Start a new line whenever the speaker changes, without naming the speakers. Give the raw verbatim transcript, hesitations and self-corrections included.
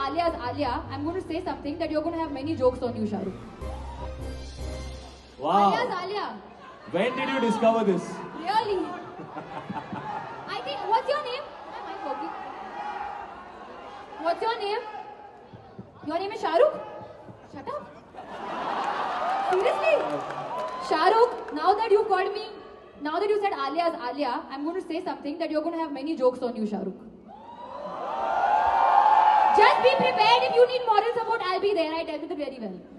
Alia is Alia, I'm going to say something that you're going to have many jokes on you, Shahrukh.
Wow.
Alia is Alia.
When did you discover this?
Really? I think, what's your name? Am I talking? What's your name? Your name is Shahrukh? Shut up. Seriously? Shahrukh, now that you called me, now that you said Alia is Alia, I'm going to say something that you're going to have many jokes on you, Shahrukh. Just be prepared. If you need moral support, I'll be there. I dealt with it very well.